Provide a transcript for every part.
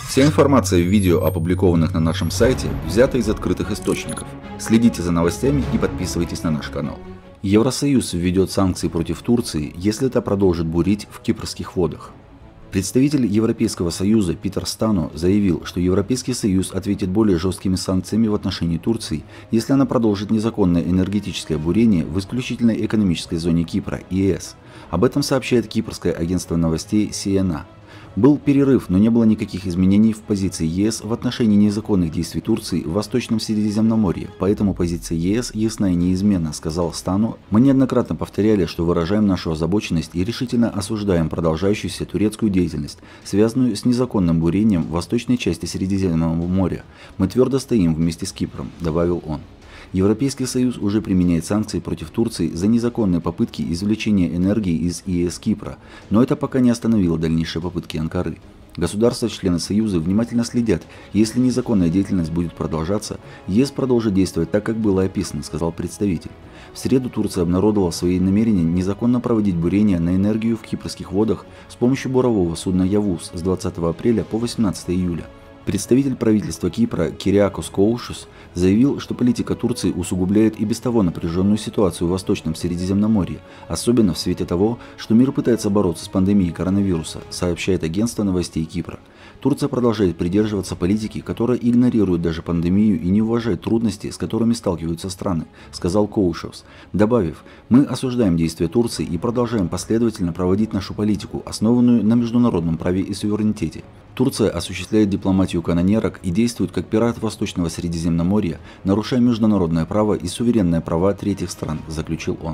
Вся информация в видео, опубликованных на нашем сайте, взята из открытых источников. Следите за новостями и подписывайтесь на наш канал. Евросоюз введет санкции против Турции, если та продолжит бурить в кипрских водах. Представитель Европейского Союза Питер Стану заявил, что Европейский Союз ответит более жесткими санкциями в отношении Турции, если она продолжит незаконное энергетическое бурение в исключительной экономической зоне Кипра, ЕС. Об этом сообщает кипрское агентство новостей CNN. Был перерыв, но не было никаких изменений в позиции ЕС в отношении незаконных действий Турции в Восточном Средиземноморье, поэтому позиция ЕС ясна и неизменна, сказал Стану. Мы неоднократно повторяли, что выражаем нашу озабоченность и решительно осуждаем продолжающуюся турецкую деятельность, связанную с незаконным бурением в восточной части Средиземного моря. Мы твердо стоим вместе с Кипром, добавил он. Европейский Союз уже применяет санкции против Турции за незаконные попытки извлечения энергии из ЕС Кипра, но это пока не остановило дальнейшие попытки Анкары. Государства-члены Союза внимательно следят, если незаконная деятельность будет продолжаться, ЕС продолжит действовать так, как было описано, сказал представитель. В среду Турция обнародовала свои намерения незаконно проводить бурения на энергию в кипрских водах с помощью бурового судна «Явуз» с 20 апреля по 18 июля. Представитель правительства Кипра Кириакос Коушис заявил, что политика Турции усугубляет и без того напряженную ситуацию в Восточном Средиземноморье, особенно в свете того, что мир пытается бороться с пандемией коронавируса, сообщает агентство новостей Кипра. Турция продолжает придерживаться политики, которая игнорирует даже пандемию и не уважает трудности, с которыми сталкиваются страны, сказал Коушис, добавив: «Мы осуждаем действия Турции и продолжаем последовательно проводить нашу политику, основанную на международном праве и суверенитете. Турция осуществляет дипломатию канонерок и действует как пират Восточного Средиземноморья, нарушая международное право и суверенные права третьих стран», заключил он.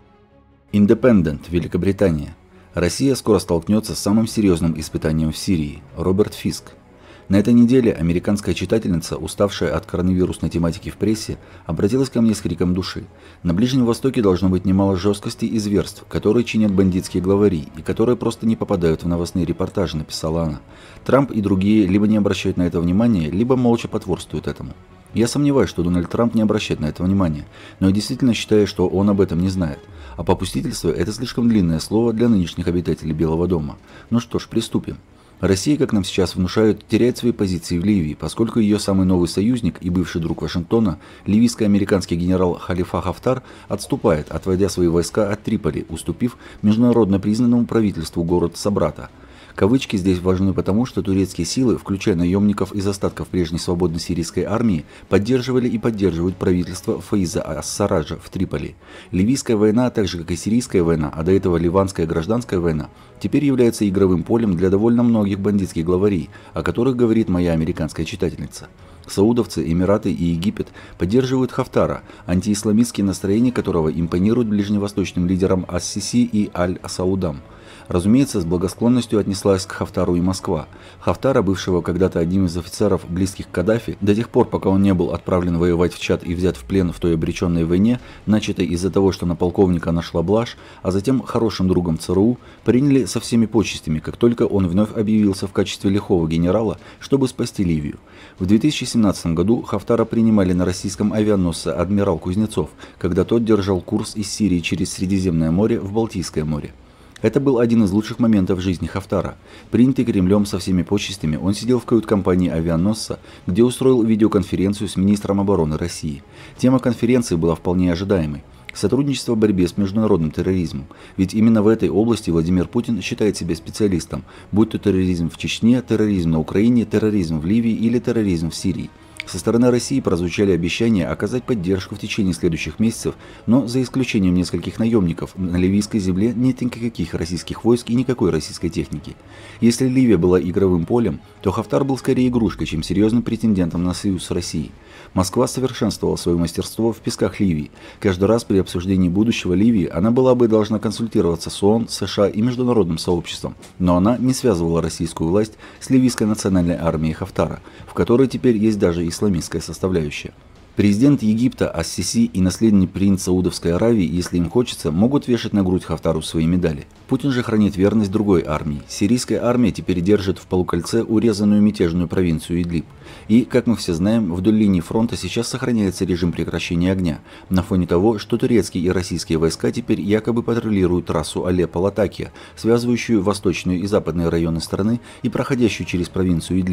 Independent, Великобритания. Россия скоро столкнется с самым серьезным испытанием в Сирии. Роберт Фиск. На этой неделе американская читательница, уставшая от коронавирусной тематики в прессе, обратилась ко мне с криком души. На Ближнем Востоке должно быть немало жесткости и зверств, которые чинят бандитские главари и которые просто не попадают в новостные репортажи, написала она. Трамп и другие либо не обращают на это внимания, либо молча потворствуют этому. Я сомневаюсь, что Дональд Трамп не обращает на это внимания, но я действительно считаю, что он об этом не знает. А попустительство – это слишком длинное слово для нынешних обитателей Белого дома. Ну что ж, приступим. Россия, как нам сейчас внушают, теряет свои позиции в Ливии, поскольку ее самый новый союзник и бывший друг Вашингтона, ливийско-американский генерал Халифа Хафтар, отступает, отводя свои войска от Триполи, уступив международно признанному правительству город Сабрата. Кавычки здесь важны потому, что турецкие силы, включая наемников из остатков прежней свободной сирийской армии, поддерживали и поддерживают правительство Фаиза ас-Сараджа в Триполи. Ливийская война, так же как и сирийская война, а до этого ливанская гражданская война, теперь является игровым полем для довольно многих бандитских главарей, о которых говорит моя американская читательница. Саудовцы, Эмираты и Египет поддерживают Хафтара, антиисламистские настроения которого импонируют ближневосточным лидерам ас-Сиси и Аль-Саудам. Разумеется, с благосклонностью отнеслась к Хафтару и Москва. Хафтара, бывшего когда-то одним из офицеров, близких к Каддафи, до тех пор, пока он не был отправлен воевать в Чад и взят в плен в той обреченной войне, начатой из-за того, что на полковника нашла блажь, а затем хорошим другом ЦРУ, приняли со всеми почестями, как только он вновь объявился в качестве лихого генерала, чтобы спасти Ливию. В 2017 году Хафтара принимали на российском авианосце «Адмирал Кузнецов», когда тот держал курс из Сирии через Средиземное море в Балтийское море. Это был один из лучших моментов жизни Хафтара. Принятый Кремлем со всеми почестями, он сидел в кают-компании авианосца, где устроил видеоконференцию с министром обороны России. Тема конференции была вполне ожидаемой. Сотрудничество в борьбе с международным терроризмом. Ведь именно в этой области Владимир Путин считает себя специалистом, будь то терроризм в Чечне, терроризм на Украине, терроризм в Ливии или терроризм в Сирии. Со стороны России прозвучали обещания оказать поддержку в течение следующих месяцев, но за исключением нескольких наемников на ливийской земле нет никаких российских войск и никакой российской техники. Если Ливия была игровым полем, то Хафтар был скорее игрушкой, чем серьезным претендентом на союз с Россией. Москва совершенствовала свое мастерство в песках Ливии. Каждый раз при обсуждении будущего Ливии она была бы должна консультироваться с ООН, США и международным сообществом, но она не связывала российскую власть с ливийской национальной армией Хафтара, в которой теперь есть даже исламистская составляющая. Президент Египта ас-Сиси и наследный принц Саудовской Аравии, если им хочется, могут вешать на грудь Хафтару свои медали. Путин же хранит верность другой армии. Сирийская армия теперь держит в полукольце урезанную мятежную провинцию Идлиб. И, как мы все знаем, вдоль линии фронта сейчас сохраняется режим прекращения огня, на фоне того, что турецкие и российские войска теперь якобы патрулируют трассу Алеппо-Латакия, связывающую восточные и западные районы страны и проходящую через провинцию Идлиб.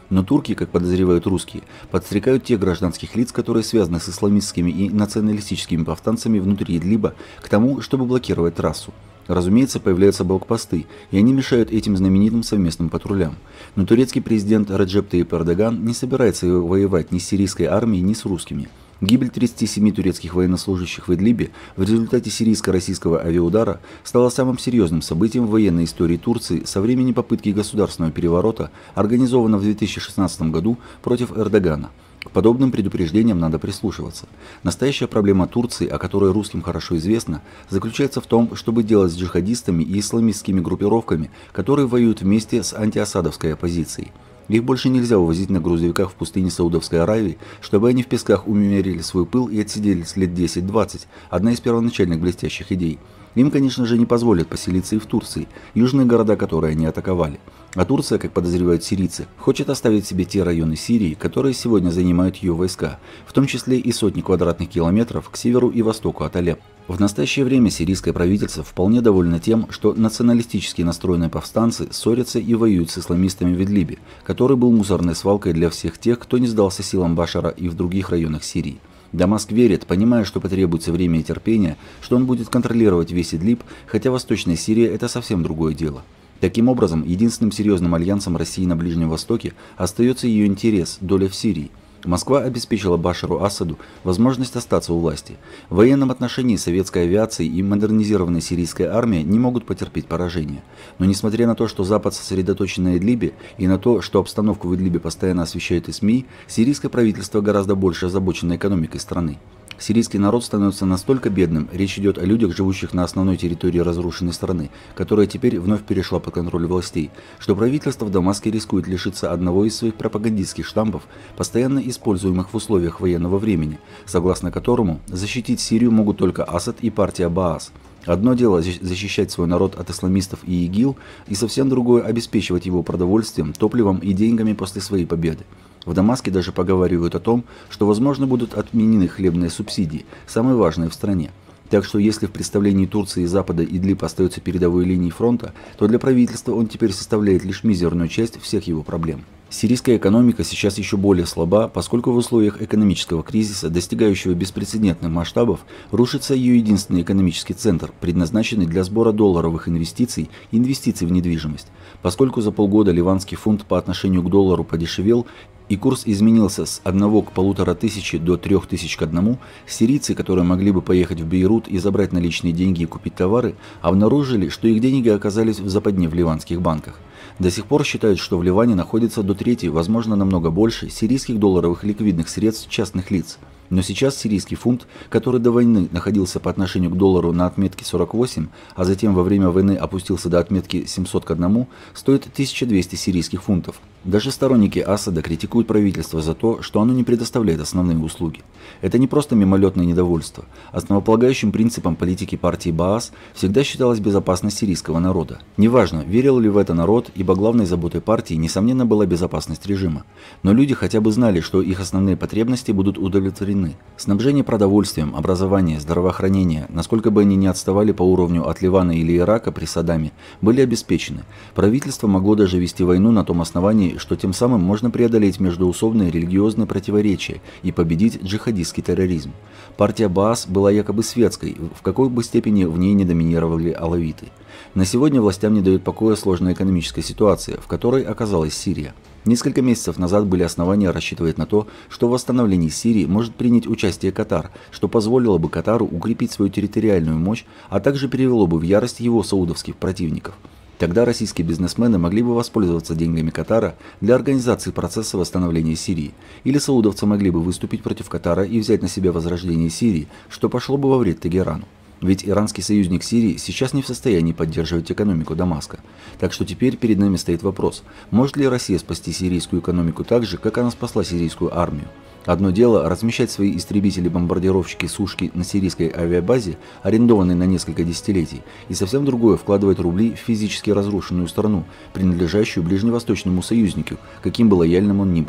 Но турки, как подозревают русские, подстрекают тех гражданских лиц, которые связаны с исламистскими и националистическими повстанцами внутри Идлиба, к тому, чтобы блокировать трассу. Разумеется, появляются блокпосты, и они мешают этим знаменитым совместным патрулям. Но турецкий президент Реджеп Тайип Эрдоган не собирается воевать ни с сирийской армией, ни с русскими. Гибель 37 турецких военнослужащих в Идлибе в результате сирийско-российского авиаудара стала самым серьезным событием в военной истории Турции со времени попытки государственного переворота, организованного в 2016 году против Эрдогана. К подобным предупреждениям надо прислушиваться. Настоящая проблема Турции, о которой русским хорошо известно, заключается в том, чтобы делать с джихадистами и исламистскими группировками, которые воюют вместе с антиасадовской оппозицией. Их больше нельзя увозить на грузовиках в пустыне Саудовской Аравии, чтобы они в песках умерили свой пыл и отсиделись лет 10-20, одна из первоначальных блестящих идей. Им, конечно же, не позволят поселиться и в Турции, южные города, которые они атаковали. А Турция, как подозревают сирийцы, хочет оставить себе те районы Сирии, которые сегодня занимают ее войска, в том числе и сотни квадратных километров к северу и востоку от Алеппо. В настоящее время сирийское правительство вполне довольно тем, что националистически настроенные повстанцы ссорятся и воюют с исламистами в Идлибе, который был мусорной свалкой для всех тех, кто не сдался силам Башара и в других районах Сирии. Дамаск верит, понимая, что потребуется время и терпение, что он будет контролировать весь Идлиб, хотя Восточная Сирия – это совсем другое дело. Таким образом, единственным серьезным альянсом России на Ближнем Востоке остается ее интерес – доля в Сирии. Москва обеспечила Башару Асаду возможность остаться у власти. В военном отношении советская авиация и модернизированная сирийская армия не могут потерпеть поражения. Но несмотря на то, что Запад сосредоточен на Идлибе, и на то, что обстановку в Идлибе постоянно освещают и СМИ, сирийское правительство гораздо больше озабочено экономикой страны. Сирийский народ становится настолько бедным, речь идет о людях, живущих на основной территории разрушенной страны, которая теперь вновь перешла под контроль властей, что правительство в Дамаске рискует лишиться одного из своих пропагандистских штампов, постоянно используемых в условиях военного времени, согласно которому защитить Сирию могут только Асад и партия Баас. Одно дело защищать свой народ от исламистов и ИГИЛ, и совсем другое обеспечивать его продовольствием, топливом и деньгами после своей победы. В Дамаске даже поговаривают о том, что, возможно, будут отменены хлебные субсидии, самые важные в стране. Так что если в представлении Турции и Запада Идлиб остается передовой линией фронта, то для правительства он теперь составляет лишь мизерную часть всех его проблем. Сирийская экономика сейчас еще более слаба, поскольку в условиях экономического кризиса, достигающего беспрецедентных масштабов, рушится ее единственный экономический центр, предназначенный для сбора долларовых инвестиций и инвестиций в недвижимость. Поскольку за полгода ливанский фунт по отношению к доллару подешевел, и курс изменился с 1 к 1500 до 3000 к 1, сирийцы, которые могли бы поехать в Бейрут и забрать наличные деньги и купить товары, обнаружили, что их деньги оказались в западне в ливанских банках. До сих пор считают, что в Ливане находится до трети, возможно намного больше, сирийских долларовых ликвидных средств частных лиц. Но сейчас сирийский фунт, который до войны находился по отношению к доллару на отметке 48, а затем во время войны опустился до отметки 700 к 1, стоит 1200 сирийских фунтов. Даже сторонники Асада критикуют правительство за то, что оно не предоставляет основные услуги. Это не просто мимолетное недовольство. Основополагающим принципом политики партии Баас всегда считалась безопасность сирийского народа. Неважно, верил ли в это народ, ибо главной заботой партии, несомненно, была безопасность режима. Но люди хотя бы знали, что их основные потребности будут удовлетворены. Снабжение продовольствием, образование, здравоохранение, насколько бы они ни отставали по уровню от Ливана или Ирака при Саддаме, были обеспечены. Правительство могло даже вести войну на том основании, что тем самым можно преодолеть междоусобные религиозные противоречия и победить джихадистский терроризм. Партия Баас была якобы светской, в какой бы степени в ней не доминировали алавиты. На сегодня властям не дает покоя сложная экономическая ситуация, в которой оказалась Сирия. Несколько месяцев назад были основания рассчитывать на то, что в восстановлении Сирии может принять участие Катар, что позволило бы Катару укрепить свою территориальную мощь, а также перевело бы в ярость его саудовских противников. Тогда российские бизнесмены могли бы воспользоваться деньгами Катара для организации процесса восстановления Сирии, или саудовцы могли бы выступить против Катара и взять на себя возрождение Сирии, что пошло бы во вред Тегерану. Ведь иранский союзник Сирии сейчас не в состоянии поддерживать экономику Дамаска. Так что теперь перед нами стоит вопрос, может ли Россия спасти сирийскую экономику так же, как она спасла сирийскую армию? Одно дело размещать свои истребители-бомбардировщики сушки на сирийской авиабазе, арендованной на несколько десятилетий, и совсем другое вкладывать рубли в физически разрушенную страну, принадлежащую ближневосточному союзнику, каким бы лояльным он ни был.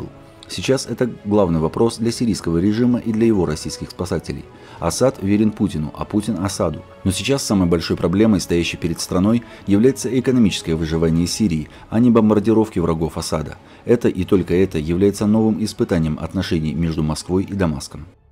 Сейчас это главный вопрос для сирийского режима и для его российских спасателей. Асад верен Путину, а Путин Асаду. Но сейчас самой большой проблемой, стоящей перед страной, является экономическое выживание Сирии, а не бомбардировки врагов Асада. Это и только это является новым испытанием отношений между Москвой и Дамаском.